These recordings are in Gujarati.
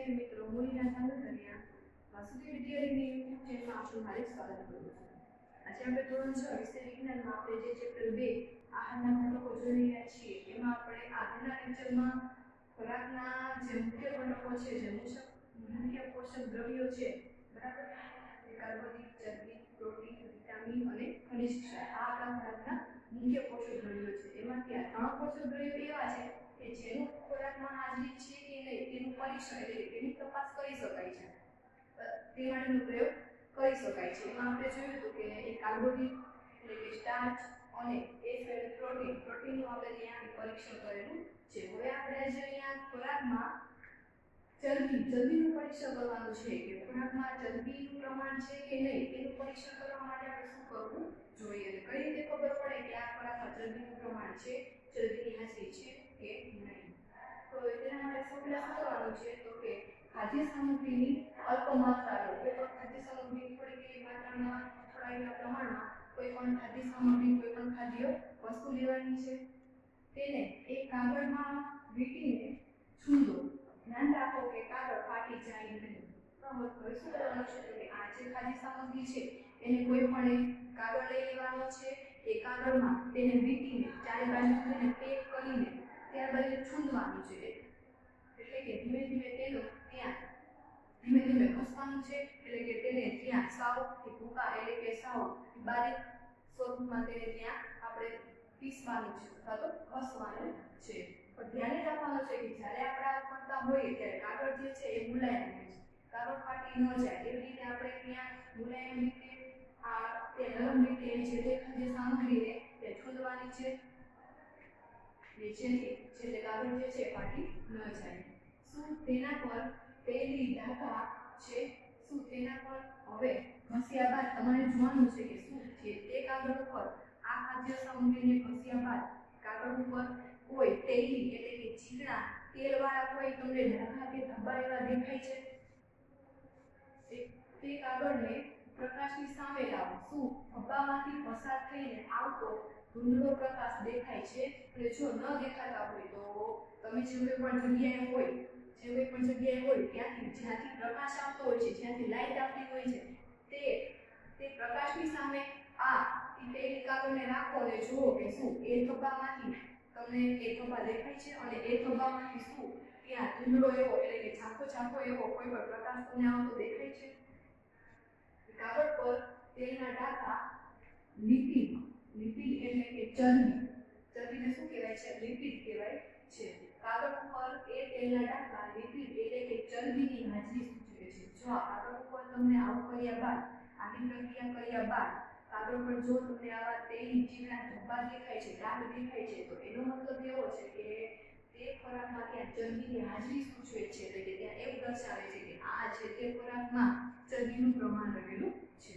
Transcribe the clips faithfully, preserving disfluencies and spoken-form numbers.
વિદ્યાર્થી મિત્રો મૂળીના સાંગઠનિયા વાસુદેવ વિદ્યાલયની યુટ્યુબ ચેનલમાં આપનું હાર્દિક સ્વાગત કરું છું. આજે આપણે ધોરણ છ વિષય વિજ્ઞાનમાં આપણે જે ચેપ્ટર બે આહારના ઘટકો જોઈ રહ્યા છીએ એમાં આપણે આગળના લેક્ચરમાં ખોરાકના જે મુખ્ય ઘટકો છે જે મુખ્ય પોષક દ્રવ્યો છે બરાબર કાર્બોદિત ચરબી પ્રોટીન વિટામિન અને ખનિજ ક્ષાર આ આપણા ખોરાકના મુખ્ય પોષક દ્રવ્યો છે. એમાંથી આ ત્રણ પોષક દ્રવ્યો એવા છે કે જેનું ખોરાકમાં હાજરી છે કે નહીં તેનું પરીક્ષણ એટલે તેની તપાસ કરી શકાય છે, તે માટેનો પ્રયોગ કરી શકાય છે. એમાં આપણે જોયું હતું કે એ કાર્બોદિત એટલે કે સ્ટાર્ચ અને એ છે પ્રોટીન પ્રોટીનનું આપણે ત્યાં પરીક્ષણ કરેલું છે. હવે આપણે જે અહીંયા ખોરાકમાં ચરબી ચરબીનું પરીક્ષણ કરવાનું છે કે ખોરાકમાં ચરબીનું પ્રમાણ છે કે નહીં તેનું પરીક્ષણ કરવા માટે આપણે શું કરવું જોઈએ અને કઈ રીતે ખબર પડે કે આ ખોરાકમાં ચરબીનું પ્રમાણ છે, ચરબીની હાજરી છે કે નહીં. તો તેના માટે સૌથી પહેલા શું કરવાનું છે તો કે ખાદ્ય સામગ્રીની અલ્પ માત્રા લો. કોઈ પણ ખાદ્ય સામગ્રી થોડી એવી માત્રામાં થોડા એવા પ્રમાણમાં કોઈ પણ ખાદ્ય સામગ્રી કોઈ પણ ખાદ્ય વસ્તુ લેવાની છે, તેને એક કાગળમાં વીંટીને છૂંદો. ધ્યાન રાખો કે કાગળ ફાટી જાય નહીં. બરાબર. હવે શું કરવાનું છે તો કે આ જે ખાદ્ય સામગ્રી છે એને કોઈ પણ કાગળ લઈ લેવાનો છે. એ કાગળમાં તેને વીંટીને ચારે બાજુ તેને પેક કરીને ત્યારબાદ છૂંદવાનું છે. એટલે કે ધીમે ધીમે તેનો ત્યાં ધીમે ધીમે ઘસવાનું છે. એટલે કે તેને ત્યાં સાવ કે ભૂકા એટલે કે સાવ બારીક સ્વરૂપમાં તેને ત્યાં આપણે પીસવાનું છે અથવા તો ઘસવાનું છે. પણ ધ્યાન રાખવાનું છે કે જ્યારે આપણે આ કરતા હોઈએ ત્યારે કાગળ જે છે એ મુલાયમ હોય છે, કાગળ ફાટી ન જાય એવી રીતે આપણે ત્યાં મુલાયમ રીતે આ તે નરમ રીતે જે તે ખાદ્ય સામગ્રીને તે છૂંદવાની છે જેથી છેલ્લે કાગળ જે છે ફાટી ન જાય. શું તેના પર પેલી ઢાકા છે? શું તેના પર હવે ઘસ્યા બાદ તમારે જોવાનું છે કે શું છે તે કાગળ ઉપર આ ખાદ્ય સામગ્રીને ઘસ્યા બાદ કાગળ ઉપર કોઈ તેલી એટલે કે ચીકણા તેલવાળા કોઈ તમને ઢાકા કે ધબ્બા એવા દેખાય છે? તે કાગળને પ્રકાશની સામે લાવો. શું ધબ્બામાંથી પસાર થઈને આવતો ધૂંધળો પ્રકાશ દેખાય છે? અને જો ન દેખાતા હોય તો તમે જે કોઈ પણ જગ્યાએ હોય જે કોઈ પણ જગ્યાએ હોય ત્યાંથી જ્યાંથી પ્રકાશ આવતો હોય છે, જ્યાંથી લાઈટ આવતી હોય છે તે તે પ્રકાશની સામે આ તેલી કાગળને રાખો અને જુઓ કે શું એ ધબ્બામાંથી તમને એ ધબ્બા દેખાય છે અને એ ધબ્બામાંથી શું ત્યાં ધૂંધળો એવો એટલે કે ઝાંખો ઝાંખો એવો કોઈ પણ પ્રકાશ તમને આવતો દેખાય છે? કાગળ પર તેલના ડાઘા લિપિડ લિપિડ એટલે કે ચરબી ચરબીને શું કહેવાય છે? લિપિડ કહેવાય છે. કાગળ ઉપર એ તેલના ડાઘા લિપિડ એટલે કે ચરબીની હાજરી સૂચવે છે. જો આ કાગળ ઉપર તમને આવું કર્યા બાદ આની પ્રક્રિયા કર્યા બાદ કાગળ પર જો તમને આવા તેલી ચીકણા ધબ્બા દેખાય છે, ડાઘ દેખાય છે તો એનો મતલબ એવો છે કે તે ખોરાકમાં ત્યાં ચરબીની હાજરી સૂચવે છે. એટલે કે ત્યાં એવું દર્શાવે છે કે આ છે તે ખોરાકમાં ચરબીનું પ્રમાણ રહેલું છે.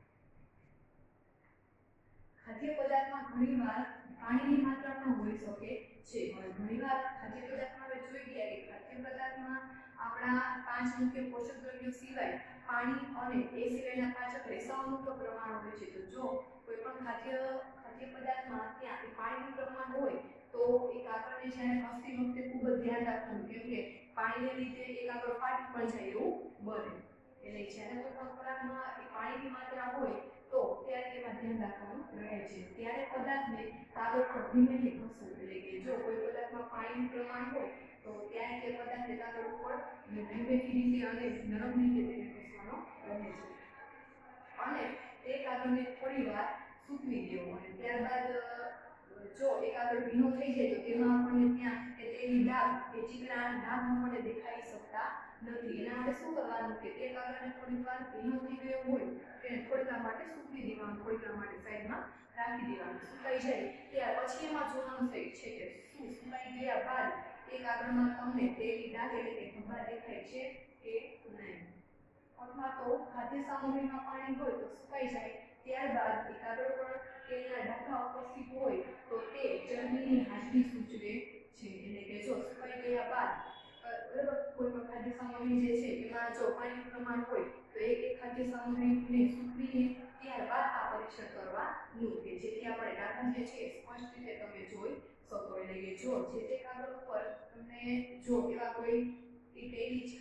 ખાદ્ય પદાર્થમાં ઘણીવાર પાણીની માત્રા પણ હોઈ શકે છે. હવે ઘણીવાર ખાદ્ય પદાર્થમાં આપણે જોઈ ગયા કે ખાદ્ય પદાર્થમાં આપણા પાંચ મુખ્ય પોષક દ્રવ્યો સિવાય પાણી અને એ સિવાયના પાંચ રેસાઓનું પણ પ્રમાણ હોય છે. તો જો કોઈ પણ ખાદ્ય ખાદ્ય પદાર્થમાં ત્યાં પાણીનું પ્રમાણ હોય તો એ કાગળને જ્યારે ઘસતી વખતે ખૂબ જ ધ્યાન રાખવાનું, કેમ કે પાણીને લીધે એ કાગળ ફાટી પણ જાય એવું બને. એટલે જ્યારે કોઈ પણ ખોરાકમાં એ પાણીની માત્રા હોય તો ત્યારે તેમાં ધ્યાન રાખવાનું રહે છે. ત્યારે પદાર્થને કાગળ પર ધીમેથી ઘસવું. એટલે કે જો કોઈ પદાર્થમાં પાણીનું પ્રમાણ હોય તો ત્યારે તે પદાર્થને કાગળ ઉપર ધીમેથી રીતે અને નરમ રીતે તેને ઘસવાનો રહે છે. અને તે કાગળને થોડી વાર સૂકવી દેવો અને ત્યારબાદ જો એ કાગળ ભીનો થઈ જાય તો તેમાં આપણને ત્યાં એ તેની ડાઘ એ ચીકણા ડાઘ આપણને દેખાઈ શકતા નથી. એના માટે શું કરવાનું કે તે કાગળને થોડીક વાર ભીનો થઈ ગયો હોય તેને થોડીક વાર માટે સૂકવી દેવાનું, થોડીક વાર માટે સાઈડમાં રાખી દેવાનું. સુકાઈ જાય ત્યાર પછી એમાં જોવાનું છે કે શું સુકાઈ ગયા બાદ તે કાગળમાં તમને તેલી ડાઘ એટલે કે ધબ્બા દેખાય છે કે નહીં. અથવા તો ખાદ્ય સામગ્રીમાં પાણી હોય તો સુકાઈ જાય ત્યારબાદ એ કાગળ પર તેલના ડાઘા ઉપસ્થિત હોય તો તે ચરબીની હાજરી સૂચવે છે. એટલે કે જો સુકાઈ ગયા બાદ બરાબર કોઈ પણ ખાદ્ય સામગ્રી જે છે એમાં જો પાણીનું પ્રમાણ હોય તો એક એક ખાદ્ય સામગ્રીને સૂકવીને ત્યારબાદ આ પરીક્ષણ કરવાનું કે જેથી આપણે ડાઘા જે છે સ્પષ્ટ રીતે તમે જોઈ શકો. એટલે કે જો જે તે કાગળ ઉપર તમને જો એવા કોઈ એ તેલી ચીકણા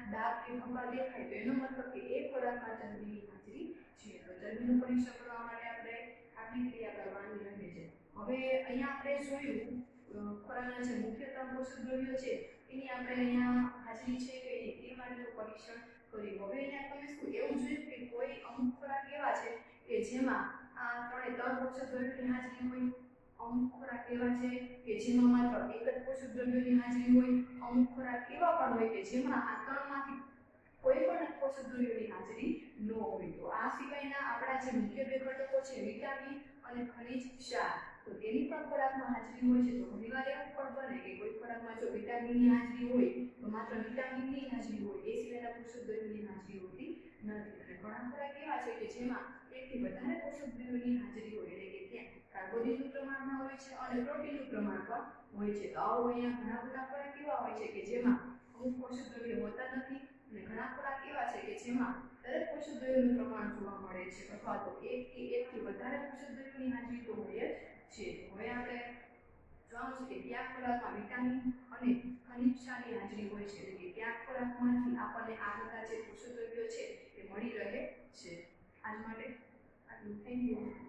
ડાર્ક કે ભૂખા દેખાય તો એનો મતલબ કે એ ખોરાકમાં ચરબીની હાજરી છે. તો ચરબીનું પરીક્ષણ કરવા માટે આપણે આટલી ક્રિયા કરવાની રહે છે. હવે અહીંયા આપણે જોયું ખોરાકના જે મુખ્ય ત્રણ પોષક દ્રવ્યો છે એની આપણે અહીંયા હાજરી છે કે નહીં એ માટેનું પરીક્ષણ કર્યું. હવે અહીંયા તમે શું એવું જોયું કે કોઈ અમુક ખોરાક એવા છે કે જેમાં આ ત્રણે ત્રણ પોષક દ્રવ્યોની હાજરી હોય, અમુક ખોરાક એવા છે કે જેમાં માત્ર એક જ પોષક દ્રવ્યોની હાજરી હોય, અમુક ખોરાક એવા પણ હોય કે જેમાં આ ત્રણમાંથી કોઈ પણ પોષક દ્રવ્યોની હાજરી ન હોય. તો આ સિવાયના આપણા જે મુખ્ય બે ઘટકો છે વિટામિન અને ખનિજ ક્ષાર તો તેની પણ ખોરાકમાં હાજરી હોય છે. તો ઘણીવાર એવું પણ બને કે કોઈ ખોરાકમાં જો વિટામિનની હાજરી હોય તો માત્ર વિટામિનની હાજરી હોય એ સિવાયના પોષક દ્રવ્યોની હાજરી હોતી નથી. અને ઘણા ખોરાક એવા છે કે જેમાં એકથી વધારે પોષક દ્રવ્યોની હાજરી હોય એટલે કે ત્યાં કાર્બોદિતનું પ્રમાણમાં હોય છે અને પ્રોટીનનું પ્રમાણ પણ હોય છે. તો આવો અહીંયા ઘણા બધા ખોરાક એવા હોય છે કે જેમાં અમુક પોષક દ્રવ્યો હોતા નથી અને ઘણા ખોરાક એવા છે કે જેમાં દરેક પોષક દ્રવ્યોનું પ્રમાણ જોવા મળે છે અથવા તો એક કે એકથી વધારે પોષક દ્રવ્યોની હાજરી તો હોય જ છે. હવે આપણે જોવાનું છે કે કયા ખોરાકમાં વિટામિન અને ખનિજ ક્ષારની હાજરી હોય છે એટલે કે કયા ખોરાકમાંથી આપણને આ બધા જે પોષક દ્રવ્યો છે તે મળી રહે છે. આજ માટે આટલું. Thank you.